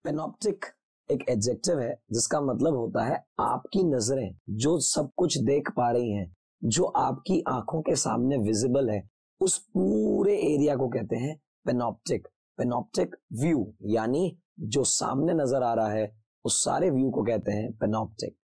पेनॉप्टिक एक एडजेक्टिव है जिसका मतलब होता है आपकी नजरें जो सब कुछ देख पा रही हैं, जो आपकी आंखों के सामने विजिबल है, उस पूरे एरिया को कहते हैं पेनॉप्टिक। पेनॉप्टिक व्यू यानी जो सामने नजर आ रहा है उस सारे व्यू को कहते हैं पेनॉप्टिक।